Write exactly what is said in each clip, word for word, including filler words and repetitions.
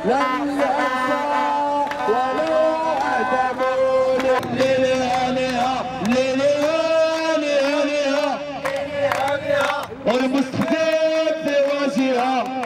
لن ينسى ولا أعتمون للهانئة للهانئة والمستخدم في وجهها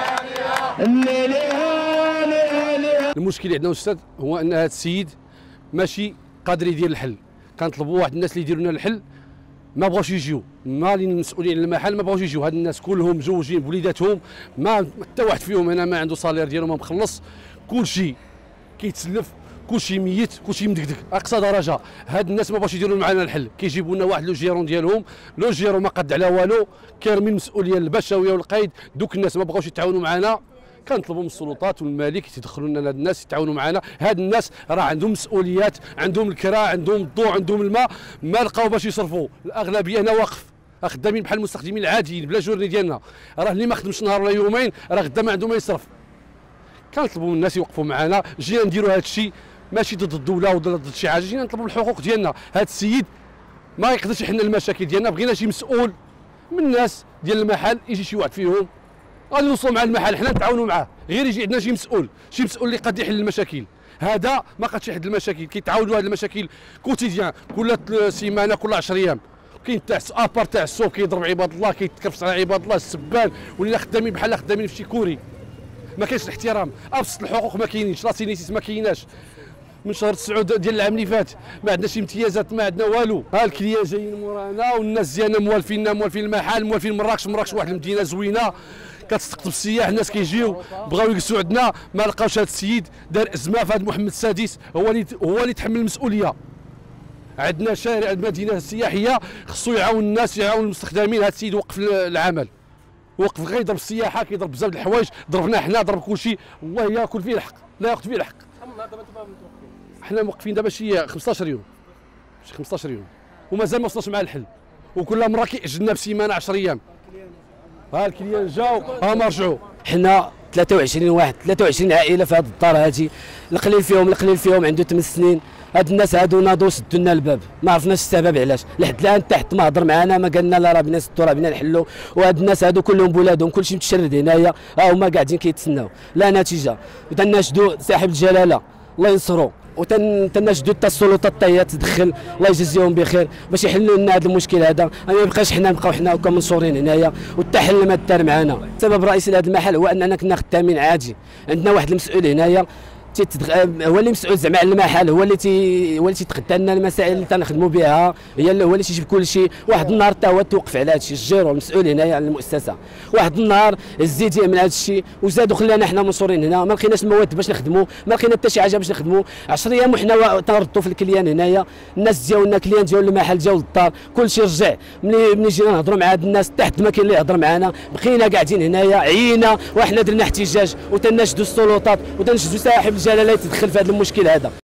للهانئة. المشكل اللي عندنا استاذ هو ان هذا السيد ماشي قادر يدير الحل. كنطلبوا واحد الناس اللي يديروا لنا الحل، ما بغاوش يجيو، مالين المسؤولين المحل ما بغاوش يجيو. هاد الناس كلهم مزوجين بوليداتهم، ما حتى واحد فيهم هنا ما عنده صالير ديالو ما مخلص، كلشي كيتسلف، كلشي ميت، كلشي مدقدق اقصى درجه. هاد الناس ما بغاوش يديروا معنا الحل، كيجيبوا لنا واحد لو جيرون ديالهم، لو جيرون ما قد على والو، كارمين المسؤوليه البشويه والقيد. دوك الناس ما بغاوش يتعاونوا معنا. كنطلبوا من السلطات والمالك يتدخلوا لنا هاد الناس يتعاونوا معنا. هاد الناس راه عندهم مسؤوليات، عندهم الكرا، عندهم الضوء، عندهم الماء، ما لقاو باش يصرفوا. الاغلبيه هنا واقف خدامين بحال المستخدمين العاديين بلا جورني ديالنا. راه اللي ما خدمش نهار ولا يومين راه غدا ما عنده ما يصرف. كنطلبوا من الناس يوقفوا معنا. جينا نديروا هذا الشيء ماشي ضد الدوله ولا ضد شي حاجه، جينا نطلبوا الحقوق ديالنا. هذا السيد ما يقدرش يحل المشاكل ديالنا. بغينا شي مسؤول من الناس ديال المحل يجي شي واحد فيهم غادي نوصلوا مع المحل، حنا نتعاونوا معاه، غير يجي عندنا شي مسؤول، شي مسؤول اللي قد يحل المشاكل. هذا ما قادش يحل المشاكل، كيتعاودوا هذه المشاكل كوتيديان، كل سيمانه كل عشرة ايام. كاين تاع ابار تاع السوق كيضرب عباد الله، كيتكرفس على عباد الله، السبان ولينا خدامين بحال خدامين في شي كوري. ما كاينش الاحترام، ابسط الحقوق ما كاينينش، لاسينيسيس ما كايناش. من شهر تسعة ديال العام اللي فات ما عندناش شي امتيازات، ما عندنا والو. ها الكليان جايين مورانا والناس ديالنا موالفيننا، موالفين المحل، موالفين مراكش. مراكش واحد المدينه زوينه كتستقطب السياح، الناس كيجيو بغاو يجلسوا عندنا، ما لقاوش. هذا السيد دار ازمه في هذا محمد السادس، هو اللي هو اللي تحمل المسؤوليه. عندنا شارع المدينه السياحيه خصو يعاون الناس، يعاون المستخدمين. هذا السيد وقف العمل، وقف غير يضرب السياحه، كيضرب بزاف د الحوايج، ضربنا حنا، ضرب كل شيء. والله ياكل فيه الحق، لا ياخذ فيه الحق. حنا موقفين دابا شي خمسطاش يوم، شي خمسطاش يوم ومازال ما وصلناش مع الحل، وكل مره كيأجلنا بسيمانه عشرة ايام. ها الكليان جاو ها ما رجعوا. حنا ثلاثة وعشرين واحد، ثلاثة وعشرين عائله في هذه الدار هذه، القليل فيهم القليل فيهم عنده ثمان سنين. هاد الناس هادو ناضوا سدوا لنا الباب، ما عرفناش السبب علاش، لحد الان تحت ما هضر معنا، ما قال لنا لا راه بنا نسدوا راه بنا نحلوا. وهاد الناس هادو كلهم بولادهم كلشي متشرد هنايا، ها هما قاعدين كيتسناو لا نتيجه. وتناشدوا صاحب الجلاله الله ينصرو، وتناشدوا حتى السلطات حتى هي تدخل الله يجزيهم بخير باش يحلوا لنا هذا المشكل هذا. ما يبقاش حنا نبقاو حنا هكا منصورين هنايا وحتى حل ما دار معنا. السبب الرئيسي لهذا المحل هو اننا كنا خدامين عادي، عندنا واحد المسؤول هنايا هو اللي مسؤول زعما على المحل، هو اللي تي هو اللي تيتغدى لنا المسائل اللي تنخدموا بها، هي اللي هو اللي تيجيب كل شيء. واحد النهار حتى هو توقف على هذا الشيء، الجيرو المسؤول هنايا على المؤسسه. واحد النهار الزيت من هذا الشيء وزادوا خلانا حنا منصورين هنا، ما لقيناش المواد باش نخدموا، ما لقينا حتى شي حاجه باش نخدموا. عشرة ايام وحنا تنردوا في الكليان هنايا. الناس ديالنا كليان ديال المحل جاو للدار، كل شيء رجع. ملي ملي جينا نهضروا مع هاد الناس تحت ما كاين اللي يهضر معنا، بقينا قاعدين هنايا عينا وحنا درنا احتجاج وتناشدوا السلطات وتناشدوا صاحب الجلاله يتدخل في هذا المشكل هذا.